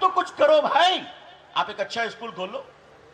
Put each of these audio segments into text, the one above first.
تو کچھ کرو بھائی. آپ ایک اچھا اسکول کھول لو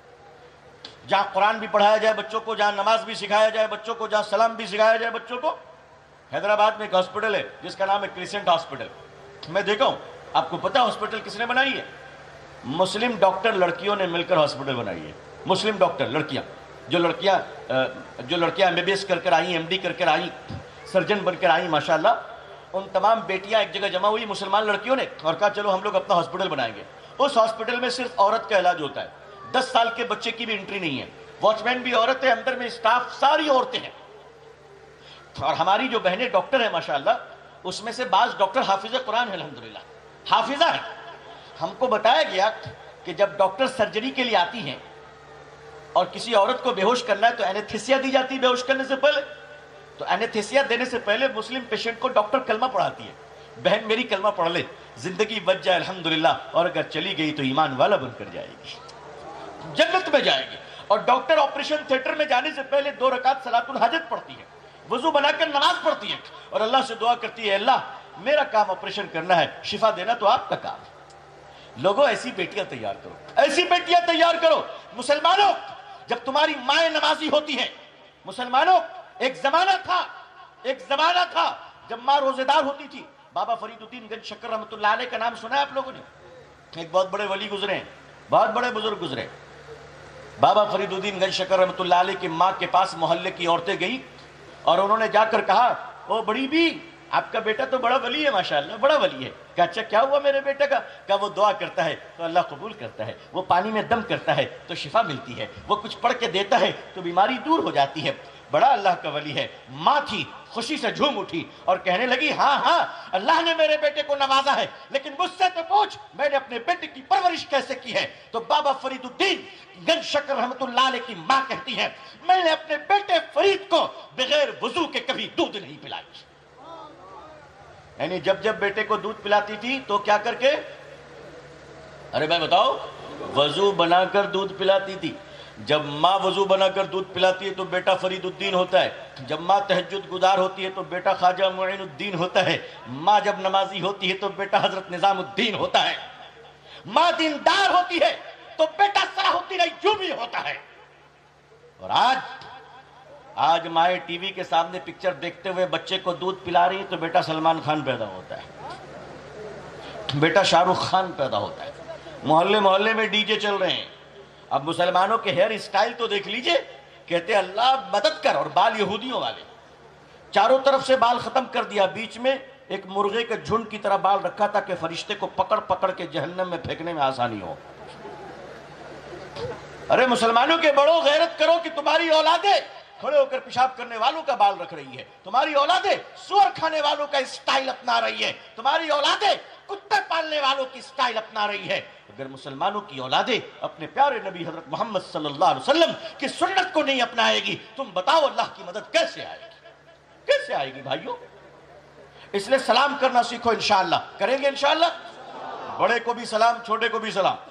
جہاں قرآن بھی پڑھایا جائے بچوں کو, جہاں نماز بھی سکھایا جائے بچوں کو, جہاں سلام بھی سکھایا جائے بچوں کو. حیدرآباد میں ایک ہاسپٹل ہے جس کا نام ہے کریسنٹ ہاسپٹل. میں دیکھا ہوں, آپ کو پتا ہاسپٹل کس نے بنائی ہے؟ مسلم ڈاکٹر لڑکیوں نے مل کر ہاسپٹل بنائی ہے. مسلم ڈاکٹر لڑکیاں, جو لڑکیاں MBBS کر کر آئیں, MD کر کر آئیں, سرجن بن کر آئیں, ماشاءاللہ, ان تمام بیٹیاں ایک جگہ جمع ہوئی مسلمان لڑکیوں نے اور کہا چلو ہم لوگ اپنا ہاسپٹل بنائیں گے. اس ہاسپٹل میں صرف عورت کا علاج ہوتا ہے, 10 سال کے بچے کی بھی انٹری نہیں ہے, واچ مین بھی عورت ہے, اندر میں اسٹاف ساری عورتیں ہیں. اور ہماری جو بہنیں ڈاکٹر ہیں ماشاءاللہ, اس میں سے بعض ڈاکٹر حافظ قرآن ہیں, الحمدللہ حافظہ ہیں. ہم کو بتایا گیا کہ جب ڈاکٹر سرجری کے لیے آتی ہیں اور کسی عورت کو بے ہوش کرنا ہے تو اینیتھیسیا دی جاتی ہے بے ہوش کرنے سے پہلے. تو اینیتھیسیا دینے سے پہلے مسلم پیشنٹ کو ڈاکٹر کلمہ پڑھاتی ہے, بہن میری کلمہ پڑھ لے, زندگی بچ جائے الحمدللہ, اور اگر چلی گئی تو ایمان والا بن کر جائے گی, جنت میں جائے گی. اور ڈاکٹر آپریشن تھیٹر میں جانے سے پہلے 2 رکعت صلاۃ الحاجت پڑھتی ہے, وضو بنا کر نماز پڑھتی ہے اور اللہ سے دعا کرتی ہے, اللہ میرا کام آپریشن کرنا ہے, شفا دینا تو آپ کا کام ہے. لوگوں ایسی بیٹیاں تیار کرو, ایسی بیٹیاں تیار کرو. مسلمانوں, جب تمہاری مائیں نمازی ہوتی ہیں, مسلمانوں ایک زمانہ تھا جب ماں روزے دار ہوتی تھی. بابا فرید الدین گنج شکر رحمۃ اللہ علیہ کا نام سنا ہے آپ لوگوں نے؟ ایک بہت بڑے ولی گزرے ہیں, بہت بڑے بزرگ گزرے. بابا فرید الدین گنج شکر رحمۃ اللہ علیہ کی ماں کے پاس محلے کی عورتیں گئی اور انہوں نے جا کر کہا, او بڑی بھی, آپ کا بیٹا تو بڑا ولی ہے ماشاءاللہ, بڑا ولی ہے. کہا اچھا کیا ہوا میرے بیٹے کا؟ کہا وہ دعا کرتا ہے تو اللہ قبول کرتا ہے, وہ پانی میں دم کرتا ہے تو شفا ملتی ہے, وہ کچھ پڑھ کے دیتا ہے تو بیماری دور ہو جاتی ہے, بڑا اللہ کا ولی ہے. ماں تھی خوشی سے جھوم اٹھی اور کہنے لگی, ہاں اللہ نے میرے بیٹے کو نوازا ہے, لیکن مجھ سے تو پوچھ میں نے اپنے بیٹے کی پرورش کیسے کی ہے. تو بابا فرید الدین گنج شکر رحمۃ اللہ علیہ کی ماں کہتی ہے, میں نے اپنے بیٹے فرید کو بغیر وضو کے کبھی دودھ نہیں پلائی. یعنی جب بیٹے کو دودھ پلاتی تھی تو کیا کر کے؟ ارے بھائی بتاؤ, وضو بنا کر دودھ پلاتی تھی. جب ماں وضو بنا کر دودھ پلاتی ہے تو بیٹا فرید الدین ہوتا ہے. جب ماں تہجد گزار ہوتی ہے تو بیٹا خواجہ معین الدین ہوتا ہے. ماں جب نمازی ہوتی ہے تو بیٹا حضرت نظام الدین ہوتا ہے. ماں دیندار ہوتی ہے تو بیٹا صلاح الدین ایوبی ہوتا ہے. اور آج مائیں ٹی وی کے سامنے پکچر دیکھتے ہوئے بچے کو دودھ پلا رہی ہے تو بیٹا سلمان خان پیدا ہوتا ہے, بیٹا شاہ رخ خان پیدا ہوتا ہے. محلے میں ڈی جے چل رہے ہیں. اب مسلمانوں کے ہیئر اسٹائل تو دیکھ لیجئے, کہتے اللہ مدد کر, اور بال یہودیوں والے, چاروں طرف سے بال ختم کر دیا, بیچ میں ایک مرغے کے جھنڈ کی طرح بال رکھا تھا کہ فرشتے کو پکڑ کے جہنم میں پھینکنے میں آسانی ہو. ارے مسلمانوں کے بڑوں, غیرت کرو کہ تمہاری اولادیں کھڑے ہو کر پیشاب کرنے والوں کا بال رکھ رہی ہے, تمہاری اولادیں سور کھانے والوں کا اسٹائل اپنا رہی ہے, تمہاری اولادیں کتے پالنے والوں کی اسٹائل اپنا رہی ہے. اگر مسلمانوں کی اولادیں اپنے پیارے نبی حضرت محمد صلی اللہ علیہ وسلم کی سنت کو نہیں اپنائے گی, تم بتاؤ اللہ کی مدد کیسے آئے گی؟ کیسے آئے گی بھائیوں؟ اس لیے سلام کرنا سیکھو, انشاءاللہ کریں گے انشاءاللہ. بڑے کو بھی سلام, چھوٹے کو بھی سلام.